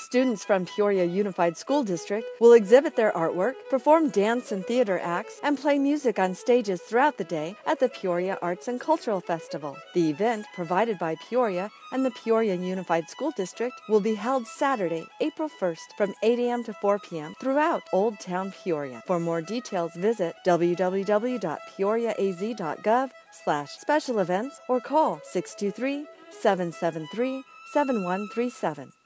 Students from Peoria Unified School District will exhibit their artwork, perform dance and theater acts, and play music on stages throughout the day at the Peoria Arts and Cultural Festival. The event, provided by Peoria and the Peoria Unified School District, will be held Saturday, April 1st from 8 a.m. to 4 p.m. throughout Old Town Peoria. For more details, visit www.peoriaaz.gov/special events or call 623-773-7137.